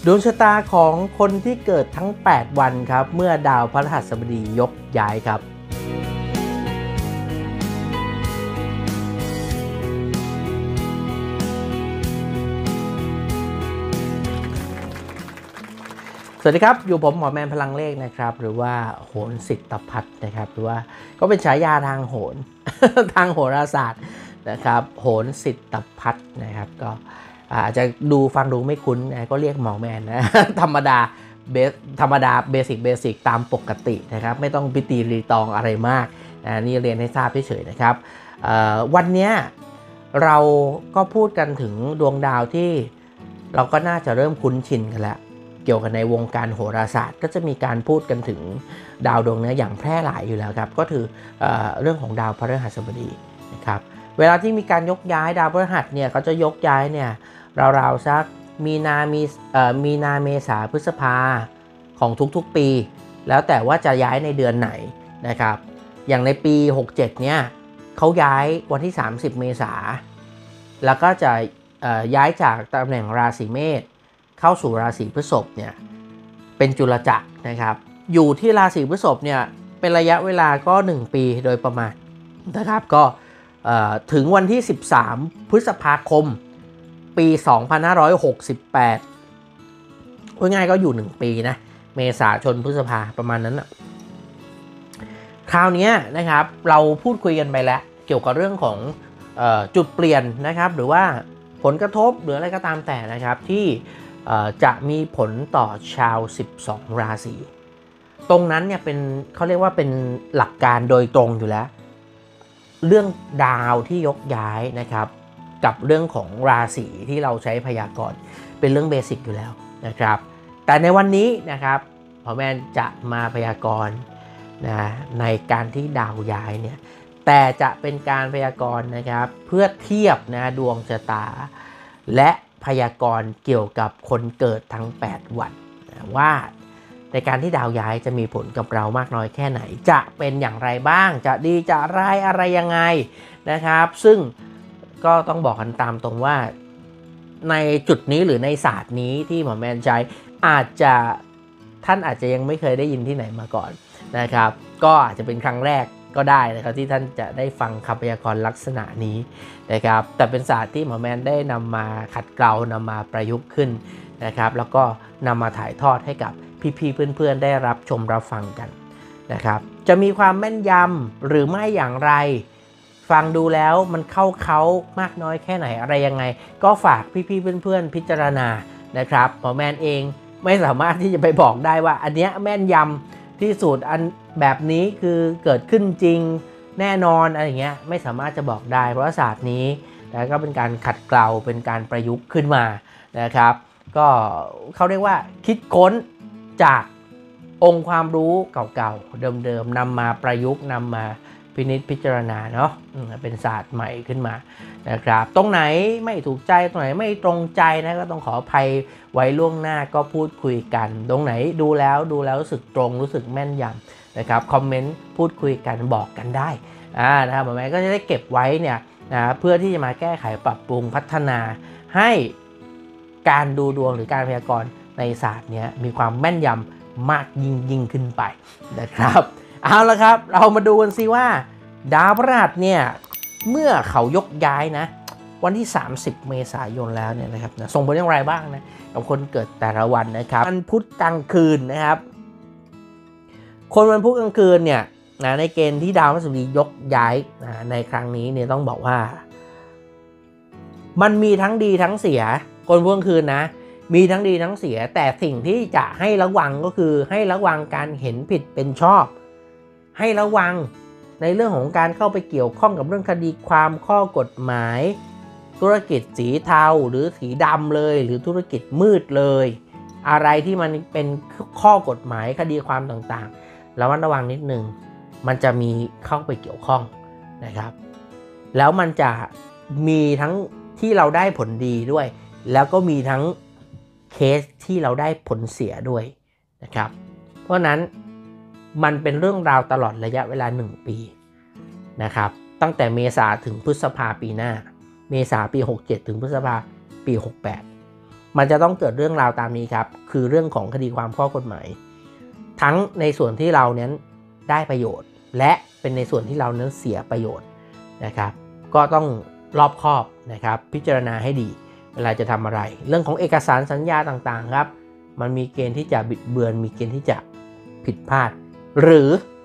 ดวงชะตาของคนที่เกิดทั้ง8วันครับเมื่อดาวพฤหัสบดียกย้ายครับสวัสดีครับอยู่ผมหมอแมนพลังเลขนะครับหรือว่าโหรสิทธพัฒน์นะครับหรือว่าก็เป็นฉายาทางโหร ทางโหราศาสตร์นะครับโหรสิทธพัฒน์นะครับก็อาจจะฟังดูไม่คุ้นนะก็เรียกหมอแมนนะ ธรรมดาเบสิกตามปกตินะครับไม่ต้องพิตีรีตองอะไรมากนี่เรียนให้ทราบเฉยๆนะครับวันนี้เราก็พูดกันถึงดวงดาวที่เราก็น่าจะเริ่มคุ้นชินกันแล้วเกี่ยวกับในวงการโหราศาสตร์ก็จะมีการพูดกันถึงดาวดวงนี้อย่างแพร่หลายอยู่แล้วครับก็คือเรื่องของดาวพฤหัสบดีนะครับเวลาที่มีการยกย้ายดาวพฤหัสเนี่ยเขาจะยกย้ายเนี่ยราวๆสักมีนาเมษาพฤษภาของทุกๆปีแล้วแต่ว่าจะย้ายในเดือนไหนนะครับอย่างในปี67เนี่ยเขาย้ายวันที่30เมษาแล้วก็จะย้ายจากตำแหน่งราศีเมษเข้าสู่ราศีพฤษภเนี่ยเป็นจุลจักรนะครับอยู่ที่ราศีพฤษภเนี่ยเป็นระยะเวลาก็1ปีโดยประมาณนะครับก็ถึงวันที่13พฤษภาคมปี2568พูดง่ายก็อยู่1ปีนะเมษายนพฤษภาประมาณนั้นนะคราวนี้นะครับเราพูดคุยกันไปแล้วเกี่ยวกับเรื่องของจุดเปลี่ยนนะครับหรือว่าผลกระทบหรืออะไรก็ตามแต่นะครับที่จะมีผลต่อชาว12ราศีตรงนั้นเนี่ยเป็นเขาเรียกว่าเป็นหลักการโดยตรงอยู่แล้วเรื่องดาวที่ยกย้ายนะครับกับเรื่องของราศีที่เราใช้พยากรณ์เป็นเรื่องเบสิกอยู่แล้วนะครับแต่ในวันนี้นะครับหมอแมนจะมาพยากรณ์นะในการที่ดาวย้ายเนี่ยแต่จะเป็นการพยากรณ์นะครับเพื่อเทียบนะดวงชะตาและพยากรณ์เกี่ยวกับคนเกิดทั้ง8วันว่าในการที่ดาวย้ายจะมีผลกับเรามากน้อยแค่ไหนจะเป็นอย่างไรบ้างจะดีจะร้ายอะไรยังไงนะครับซึ่งก็ต้องบอกกันตามตรงว่าในจุดนี้หรือในศาสตร์นี้ที่หมอแมนใช้ท่านอาจจะยังไม่เคยได้ยินที่ไหนมาก่อนนะครับก็อาจจะเป็นครั้งแรกก็ได้นะครับที่ท่านจะได้ฟังคำพยากรณ์ลักษณะนี้นะครับแต่เป็นศาสตร์ที่หมอแมนได้นำมาขัดเกลานำมาประยุกต์ขึ้นนะครับแล้วก็นำมาถ่ายทอดให้กับพี่ๆเพื่อนๆได้รับชมรับฟังกันนะครับจะมีความแม่นยำหรือไม่อย่างไรฟังดูแล้วมันเข้าเขามากน้อยแค่ไหนอะไรยังไงก็ฝากพี่ๆเพื่อนๆพิจารณานะครับหมอแมนเองไม่สามารถที่จะไปบอกได้ว่าอันเนี้ยแม่นยำที่สุดอันแบบนี้คือเกิดขึ้นจริงแน่นอนอะไรเงี้ยไม่สามารถจะบอกได้เพราะศาสตร์นี้แล้วก็เป็นการขัดเกลาเป็นการประยุกต์ขึ้นมานะครับก็เขาเรียกว่าคิดค้นจากองค์ความรู้เก่าๆเดิมๆนำมาประยุกต์นำมาพินิจพิจารณาเนาะเป็นศาสตร์ใหม่ขึ้นมานะครับตรงไหนไม่ถูกใจตรงไหนไม่ตรงใจนะก็ต้องขออภัยไว้ล่วงหน้าก็พูดคุยกันตรงไหนดูแล้วรู้สึกตรงรู้สึกแม่นยำนะครับคอมเมนต์พูดคุยกันบอกกันได้นะครับหมอแมนก็จะได้เก็บไว้เนี่ยนะเพื่อที่จะมาแก้ไขปรับปรุงพัฒนาให้การดูดวงหรือการพยากรณ์ในศาสตร์นี้มีความแม่นยำมากยิ่งขึ้นไปนะครับเอาละครับเรามาดูกันซิว่าดาวพฤหัสเนี่ยเมื่อเขายกย้ายนะวันที่30เมษายนแล้วเนี่ยนะครับส่งผลอย่างไรบ้างนะกับคนเกิดแต่ละวันนะครับวันพุธกลางคืนนะครับคนวันพุธกลางคืนเนี่ยนะในเกณฑ์ที่ดาวพฤหัสบดียกย้ายในครั้งนี้เนี่ยต้องบอกว่ามันมีทั้งดีทั้งเสียคนพุธกลางคืนนะมีทั้งดีทั้งเสียแต่สิ่งที่จะให้ระวังก็คือให้ระวังการเห็นผิดเป็นชอบให้ระวังในเรื่องของการเข้าไปเกี่ยวข้องกับเรื่องคดีความข้อกฎหมายธุรกิจสีเทาหรือสีดำเลยหรือธุรกิจมืดเลยอะไรที่มันเป็นข้อกฎหมายคดีความต่างๆระมัดระวังนิดนึงมันจะมีเข้าไปเกี่ยวข้องนะครับแล้วมันจะมีทั้งที่เราได้ผลดีด้วยแล้วก็มีทั้งเคสที่เราได้ผลเสียด้วยนะครับเพราะนั้นมันเป็นเรื่องราวตลอดระยะเวลา1ปีนะครับตั้งแต่เมษาถึงพฤษภาปีหน้าเมษาปี67ถึงพฤษภาปี68 มันจะต้องเกิดเรื่องราวตามนี้ครับคือเรื่องของคดีความข้อกฎหมายทั้งในส่วนที่เรานั้นได้ประโยชน์และเป็นในส่วนที่เรานั้นเสียประโยชน์นะครับก็ต้องรอบคอบนะครับพิจารณาให้ดีเวลาจะทำอะไรเรื่องของเอกสารสัญญาต่างๆครับมันมีเกณฑ์ที่จะบิดเบือนมีเกณฑ์ที่จะผิดพลาดหรือ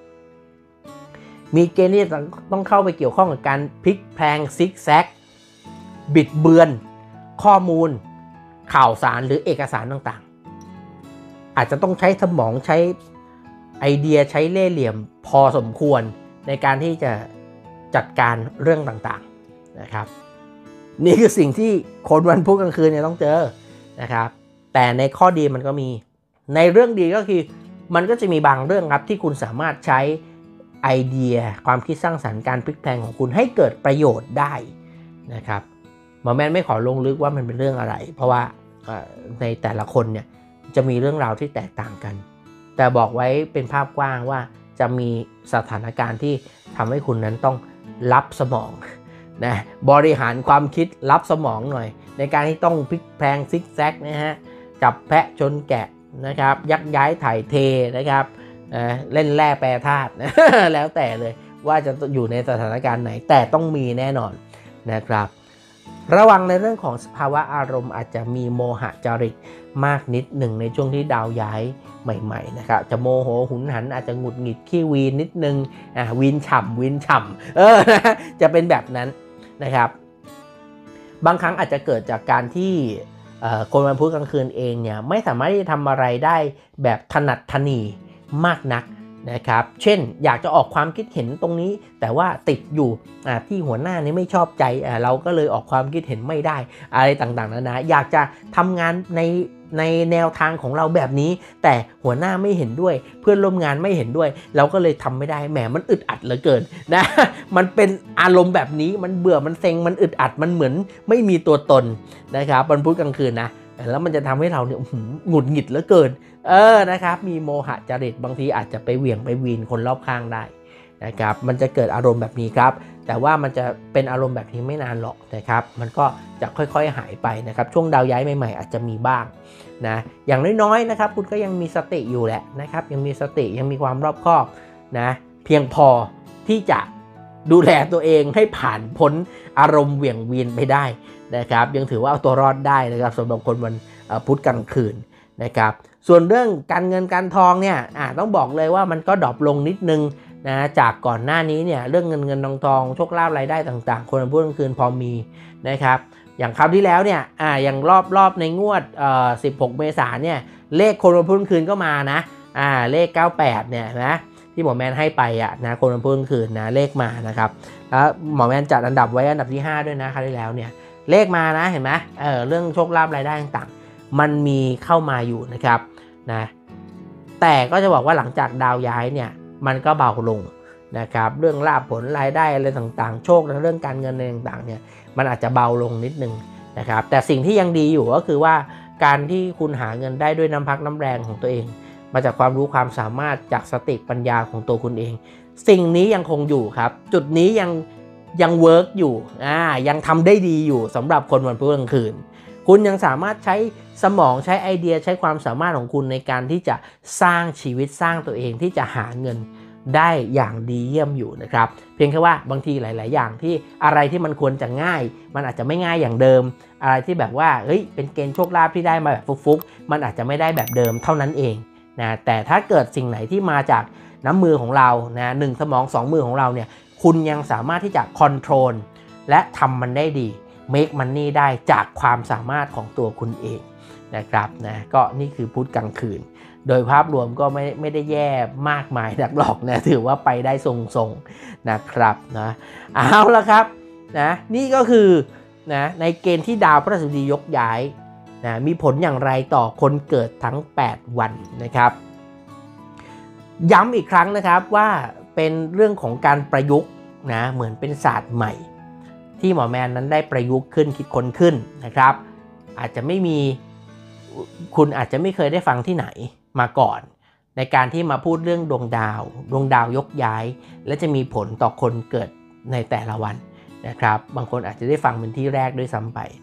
มีเกณฑ์ที่ต้องเข้าไปเกี่ยวข้องกับการพลิกแพลงซิกแซกบิดเบือนข้อมูลข่าวสารหรือเอกสารต่างๆอาจจะต้องใช้สมองใช้ไอเดียใช้เล่ห์เหลี่ยมพอสมควรในการที่จะจัดการเรื่องต่างๆนะครับนี่คือสิ่งที่คนวันพุธกลางคืนเนี่ยต้องเจอนะครับแต่ในข้อดีมันก็มีในเรื่องดีก็คือมันก็จะมีบางเรื่องครับที่คุณสามารถใช้ไอเดียความคิดสร้างสรรค์การพลิกแพลงของคุณให้เกิดประโยชน์ได้นะครับหมอแมนไม่ขอลงลึกว่ามันเป็นเรื่องอะไรเพราะว่าในแต่ละคนเนี่ยจะมีเรื่องราวที่แตกต่างกันแต่บอกไว้เป็นภาพกว้างว่าจะมีสถานการณ์ที่ทำให้คุณนั้นต้องรับสมองนะบริหารความคิดรับสมองหน่อยในการที่ต้องพลิกแพลงซิกแซกนะฮะจับแพะชนแกะนะครับยักย้ายถ่ายเทนะครับเล่นแร่แปรธาตุ แล้วแต่เลยว่าจะอยู่ในสถานการณ์ไหนแต่ต้องมีแน่นอนนะครับระวังในเรื่องของสภาวะอารมณ์อาจจะมีโมหะจริตมากนิดหนึ่งในช่วงที่ดาวย้ายใหม่ๆนะครับจะโมโหหุนหันอาจจะหงุดหงิดขี้วีนนิดนึงวีนฉ่ำจะเป็นแบบนั้นนะครับบางครั้งอาจจะเกิดจากการที่คนวันพุธกลางคืนเองเนี่ยไม่สามารถที่จะทำอะไรได้แบบถนัดถนีมากนักนะครับเช่นอยากจะออกความคิดเห็นตรงนี้แต่ว่าติดอยู่ที่หัวหน้านี่ไม่ชอบใจเราก็เลยออกความคิดเห็นไม่ได้อะไรต่างๆนะอยากจะทำงานในแนวทางของเราแบบนี้แต่หัวหน้าไม่เห็นด้วยเพื่อนร่วมงานไม่เห็นด้วยเราก็เลยทำไม่ได้แหมมันอึดอัดเหลือเกินนะมันเป็นอารมณ์แบบนี้มันเบื่อมันเซ็งมันอึดอัดมันเหมือนไม่มีตัวตนนะครับวันพุธกลางคืนนะแล้วมันจะทำให้เราเนี่ยหงุดหงิดเหลือเกินนะครับมีโมหะจริตบางทีอาจจะไปเหวี่ยงไปวีนคนรอบข้างได้นะครับมันจะเกิดอารมณ์แบบนี้ครับแต่ว่ามันจะเป็นอารมณ์แบบนี้ไม่นานหรอกนะครับมันก็จะค่อยๆหายไปนะครับช่วงดาวย้ายใหม่ๆอาจจะมีบ้างนะอย่างน้อยๆนะครับคุณก็ยังมีสติอยู่แหละนะครับยังมีสติยังมีความรอบคอบนะเพียงพอที่จะดูแลตัวเองให้ผ่านพ้นอารมณ์เหวี่ยงวีนไปได้นะครับยังถือว่าเอาตัวรอดได้นะครับสำหรับคนวันพุธกลางคืนนะครับส่วนเรื่องการเงินการทองเนี่ยต้องบอกเลยว่ามันก็ดรอปลงนิดนึงนะจากก่อนหน้านี้เนี่ยเรื่องเงินทองโชคลาภรายได้ต่างๆคนวันพุธกลางคืนพอมีนะครับอย่างคราวที่แล้วเนี่ยอย่างรอบในงวด16 เมษายนเนี่ยเลขคนวันพุธกลางคืนก็มานะเลข98เนี่ยนะที่หมอแมนให้ไปนะคนวันพุธกลางคืนนะเลขมานะครับแล้วหมอแมนจัดอันดับไว้อันดับที่5ด้วยนะคราวที่แล้วเนี่ยเลขมานะเห็นไหมเรื่องโชคลาภรายได้ต่างๆมันมีเข้ามาอยู่นะครับนะแต่ก็จะบอกว่าหลังจากดาวย้ายเนี่ยมันก็เบาลงนะครับเรื่องลาภผลรายได้อะไรต่างๆโชคในเรื่องการเงินอะไรต่างๆเนี่ยมันอาจจะเบาลงนิดนึงนะครับแต่สิ่งที่ยังดีอยู่ก็คือว่าการที่คุณหาเงินได้ด้วยน้ำพักน้ำแรงของตัวเองมาจากความรู้ความสามารถจากสติปัญญาของตัวคุณเองสิ่งนี้ยังคงอยู่ครับจุดนี้ยังเวิร์กอยู่ยังทำได้ดีอยู่สำหรับคนวันพุธกลางคืนคุณยังสามารถใช้สมองใช้ไอเดียใช้ความสามารถของคุณในการที่จะสร้างชีวิตสร้างตัวเองที่จะหาเงินได้อย่างดีเยี่ยมอยู่นะครับเพียงแค่ว่าบางทีหลายๆอย่างที่อะไรที่มันควรจะง่ายมันอาจจะไม่ง่ายอย่างเดิมอะไรที่แบบว่าเป็นเกณฑ์โชคลาภที่ได้มาแบบฟุกๆมันอาจจะไม่ได้แบบเดิมเท่านั้นเองนะแต่ถ้าเกิดสิ่งไหนที่มาจากน้ำมือของเรานะ1สมอง2มือของเราเนี่ยคุณยังสามารถที่จะคอนโทรลและทำมันได้ดีmake money ได้จากความสามารถของตัวคุณเองนะครับนะก็นี่คือพุธกลางคืนโดยภาพรวมก็ไม่ได้แย่มากมายนักหรอกนะถือว่าไปได้ทรงๆนะครับนะเอาละครับนะนี่ก็คือนะในเกณฑ์ที่ดาวพฤหัสบดียกย้ายนะมีผลอย่างไรต่อคนเกิดทั้ง8วันนะครับย้ำอีกครั้งนะครับว่าเป็นเรื่องของการประยุกต์นะเหมือนเป็นศาสตร์ใหม่ที่หมอแมนนั้นได้ประยุกต์ขึ้นคิดค้นขึ้นนะครับอาจจะไม่มีคุณอาจจะไม่เคยได้ฟังที่ไหนมาก่อนในการที่มาพูดเรื่องดวงดาวยกย้ายและจะมีผลต่อคนเกิดในแต่ละวันนะครับบางคนอาจจะได้ฟังเป็นที่แรกด้วยซ้ำไป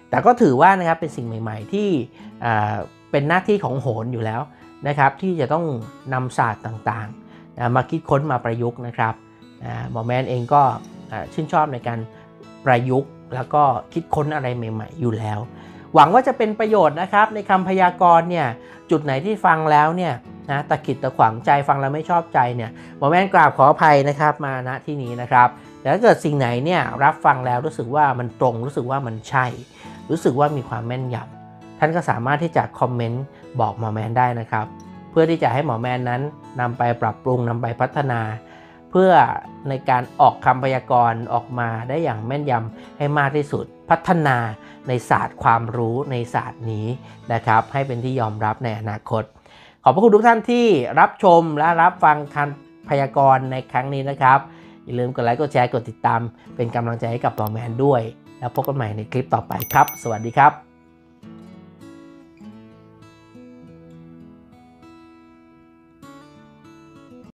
แต่ก็ถือว่านะครับเป็นสิ่งใหม่ๆที่เป็นหน้าที่ของโหรอยู่แล้วนะครับที่จะต้องนำศาสตร์ต่างๆมาคิดค้นมาประยุกต์นะครับหมอแมนเองก็ชื่นชอบในการประยุกต์แล้วก็คิดค้นอะไรใหม่ๆอยู่แล้วหวังว่าจะเป็นประโยชน์นะครับในคำพยากรณ์เนี่ยจุดไหนที่ฟังแล้วเนี่ยนะตะขิดตะขวางใจฟังแล้วไม่ชอบใจเนี่ยหมอแมนกราบขออภัยนะครับมาณที่นี้นะครับแต่ถ้าเกิดสิ่งไหนเนี่ยรับฟังแล้วรู้สึกว่ามันตรงรู้สึกว่ามันใช่รู้สึกว่ามีความแม่นยำท่านก็สามารถที่จะคอมเมนต์บอกหมอแมนได้นะครับเพื่อที่จะให้หมอแมนนั้นนำไปปรับปรุงนำไปพัฒนาเพื่อในการออกคำพยากรณ์ออกมาได้อย่างแม่นยำให้มากที่สุดพัฒนาในศาสตร์ความรู้ในศาสตร์นี้นะครับให้เป็นที่ยอมรับในอนาคตขอบพระคุณทุกท่านที่รับชมและรับฟังคำพยากรณ์ในครั้งนี้นะครับอย่าลืมกดไลค์กดแชร์กดติดตามเป็นกำลังใจให้กับหมอแมนด้วยแล้วพบกันใหม่ในคลิปต่อไปครับสวัสดีครับ